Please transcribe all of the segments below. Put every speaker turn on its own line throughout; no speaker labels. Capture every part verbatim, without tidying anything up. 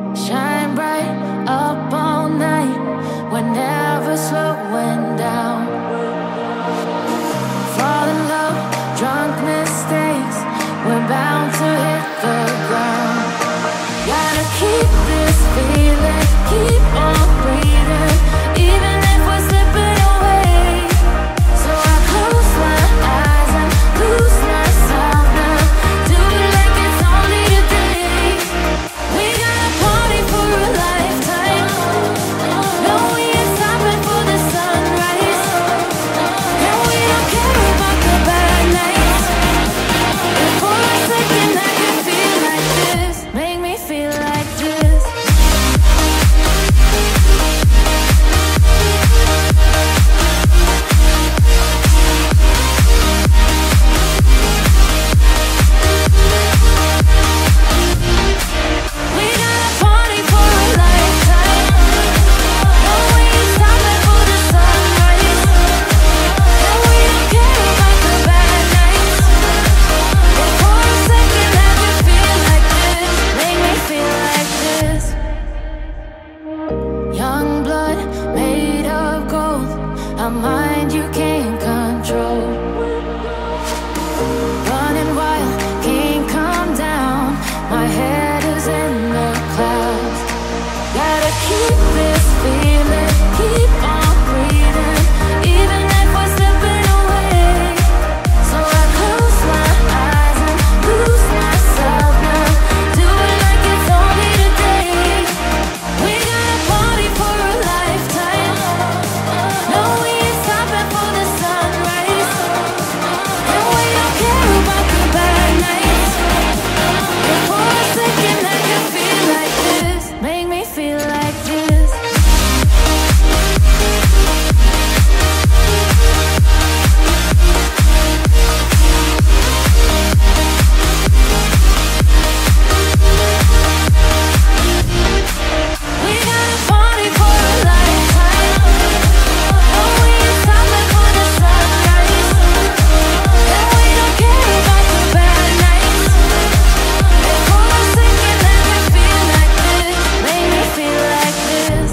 Shine bright up all night, we're never slowing down. Fall in love, drunk mistakes, we're bound to hit the ground. Gotta keep this feeling, keep on breathing, even if we're slipping away. So I close my eyes and lose myself now, do it like it's only today. We got a party for a lifetime, no, we ain't stopping for the sunrise. No, we don't care about the bad nights. And for a second I can feel like this, make me feel like this. We got a party for a lifetime, no, we ain't stopping for the sunrise. No, we don't care about the bad nights. And for a second I can feel like this, make me feel like this. Young blood made of gold, a mind you can't control. Running wild, can't come down, my head is in the clouds. Gotta keep this feeling, keep on breathing, even if we're slipping away. So I close my eyes and lose myself now, do it like it's only today. We got a party for a lifetime, no, we ain't stopping for the sunrise. And we don't care about the bad nights. And for a second I can feel like this, make me feel like this. We got a party for a lifetime, no, we ain't stopping for the sunrise. And we don't care about the bad nights. And for a second I can feel like this, make me feel like this.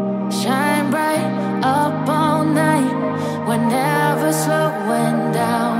Shine bright up all night, we're never slowing down.